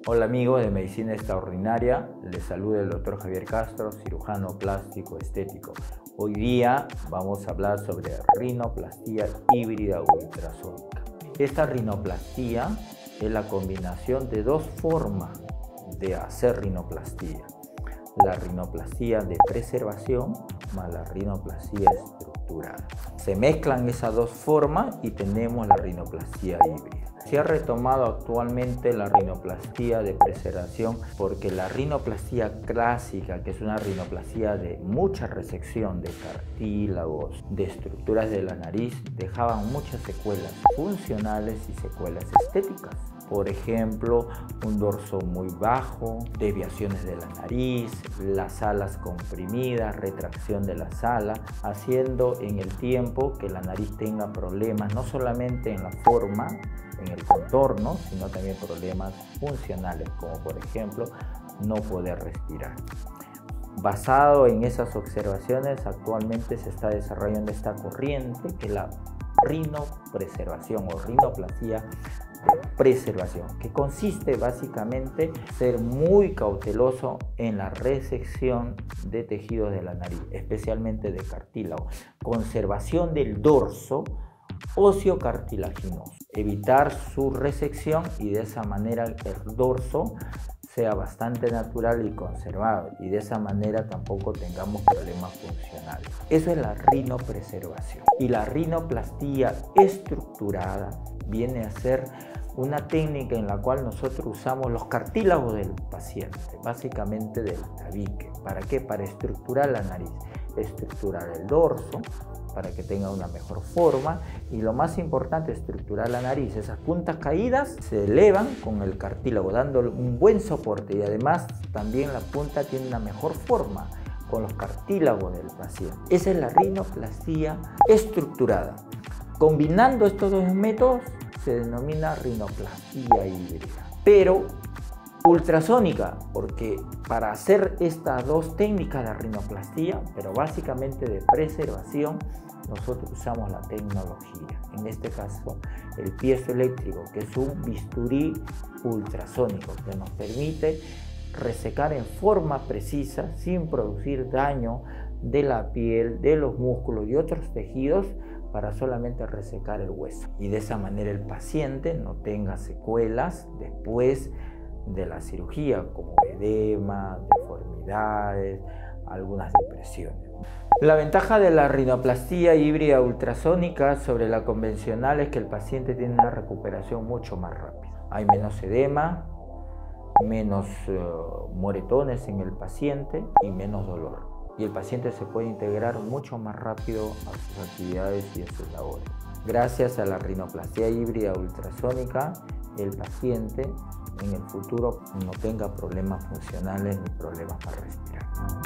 Hola amigos de Medicina Extraordinaria, les saluda el Dr. Javier Castro, cirujano plástico estético. Hoy día vamos a hablar sobre rinoplastia híbrida ultrasónica. Esta rinoplastia es la combinación de dos formas de hacer rinoplastia. La rinoplastia de preservación más la rinoplastia estructurada. Se mezclan esas dos formas y tenemos la rinoplastia híbrida. Se ha retomado actualmente la rinoplastia de preservación porque la rinoplastia clásica, que es una rinoplastia de mucha resección de cartílagos, de estructuras de la nariz, dejaban muchas secuelas funcionales y secuelas estéticas. Por ejemplo, un dorso muy bajo, desviaciones de la nariz, las alas comprimidas, retracción de las alas, haciendo en el tiempo que la nariz tenga problemas no solamente en la forma, en el contorno, sino también problemas funcionales, como por ejemplo no poder respirar. Basado en esas observaciones, actualmente se está desarrollando esta corriente que es la rinopreservación o rinoplastia de preservación, que consiste básicamente en ser muy cauteloso en la resección de tejidos de la nariz, especialmente de cartílago, conservación del dorso óseo cartilaginoso, evitar su resección y de esa manera el dorso sea bastante natural y conservado y de esa manera tampoco tengamos problemas funcionales. Eso es la rinopreservación. Y la rinoplastia estructurada viene a ser una técnica en la cual nosotros usamos los cartílagos del paciente, básicamente del tabique. ¿Para qué? Para estructurar la nariz, estructurar el dorso, para que tenga una mejor forma y lo más importante, estructurar la nariz. Esas puntas caídas se elevan con el cartílago, dándole un buen soporte y además también la punta tiene una mejor forma con los cartílagos del paciente. Esa es la rinoplastia estructurada. Combinando estos dos métodos se denomina rinoplastia híbrida, pero ultrasónica, porque para hacer estas dos técnicas de rinoplastia, pero básicamente de preservación, nosotros usamos la tecnología, en este caso el piezoeléctrico, que es un bisturí ultrasónico que nos permite resecar en forma precisa sin producir daño de la piel, de los músculos y otros tejidos para solamente resecar el hueso y de esa manera el paciente no tenga secuelas después de la cirugía como edema, deformidades, algunas depresiones. La ventaja de la rinoplastia híbrida ultrasónica sobre la convencional es que el paciente tiene una recuperación mucho más rápida. Hay menos edema, menos moretones en el paciente y menos dolor. Y el paciente se puede integrar mucho más rápido a sus actividades y a sus labores. Gracias a la rinoplastia híbrida ultrasónica, el paciente en el futuro no tenga problemas funcionales ni problemas para respirar.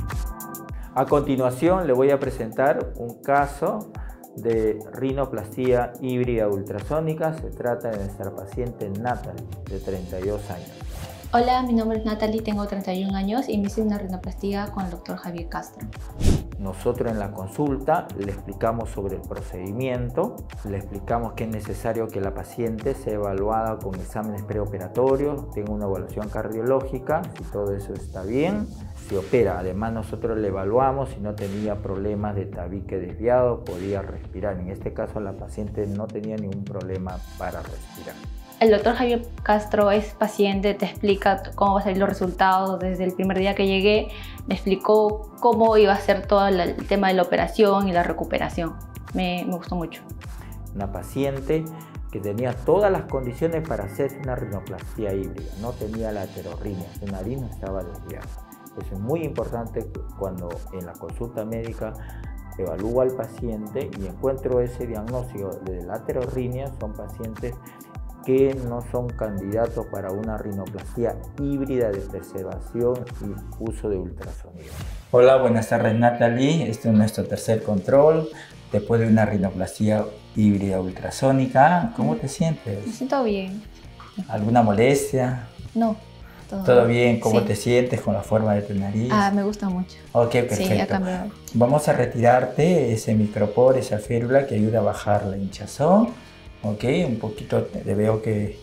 A continuación le voy a presentar un caso de rinoplastia híbrida ultrasónica. Se trata de nuestra paciente Natalie, de 32 años. Hola, mi nombre es Natalie, tengo 31 años y me hice una rinoplastia con el Dr. Javier Castro. Nosotros en la consulta le explicamos sobre el procedimiento, le explicamos que es necesario que la paciente sea evaluada con exámenes preoperatorios, tenga una evaluación cardiológica, si todo eso está bien, se opera. Además nosotros le evaluamos si no tenía problemas de tabique desviado, podía respirar. En este caso la paciente no tenía ningún problema para respirar. El Dr. Javier Castro es paciente, te explica cómo van a salir los resultados. Desde el primer día que llegué, me explicó cómo iba a ser todo el tema de la operación y la recuperación. Me gustó mucho. Una paciente que tenía todas las condiciones para hacerse una rinoplastia híbrida. No tenía la aterorrinia, su nariz no estaba desviada. Eso es muy importante cuando en la consulta médica evalúo al paciente y encuentro ese diagnóstico de la aterorrinia. Son pacientes que no son candidatos para una rinoplastia híbrida de preservación y uso de ultrasonido. Hola, buenas tardes Natalie, este es nuestro tercer control después de una rinoplastia híbrida ultrasónica. ¿Cómo te sientes? Me siento bien. ¿Alguna molestia? No. ¿Todo bien? ¿Cómo te sientes con la forma de tu nariz? Me gusta mucho. Ok, perfecto. Sí, ha cambiado. Vamos a retirarte ese micropor, esa férula que ayuda a bajar la hinchazón. Ok, un poquito, veo que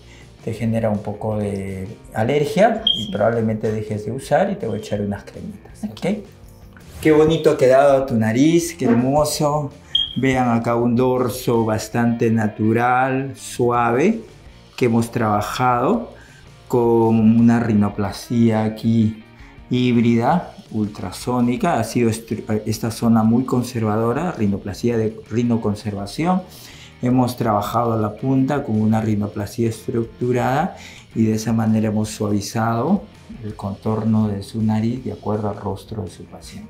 te genera un poco de alergia y probablemente dejes de usar y te voy a echar unas cremitas, ¿ok? Qué bonito ha quedado tu nariz, qué hermoso. Vean acá un dorso bastante natural, suave, que hemos trabajado con una rinoplastia aquí híbrida, ultrasónica. Ha sido esta zona muy conservadora, rinoplastia de rinoconservación. Hemos trabajado la punta con una rinoplastia estructurada y de esa manera hemos suavizado el contorno de su nariz de acuerdo al rostro de su paciente.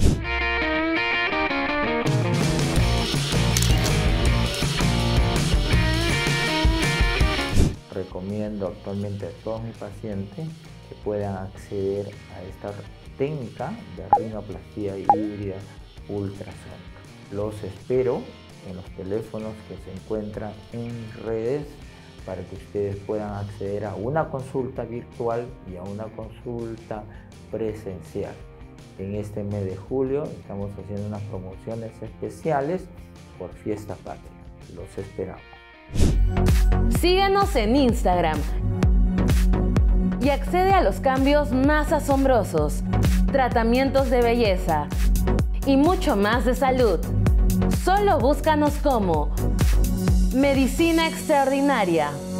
Recomiendo actualmente a todos mis pacientes que puedan acceder a esta técnica de rinoplastia híbrida ultrasónica. Los espero en los teléfonos que se encuentran en redes para que ustedes puedan acceder a una consulta virtual y a una consulta presencial. En este mes de julio estamos haciendo unas promociones especiales por Fiesta Patria. Los esperamos. Síguenos en Instagram y accede a los cambios más asombrosos, tratamientos de belleza y mucho más de salud. Solo búscanos como Medicina Extraordinaria.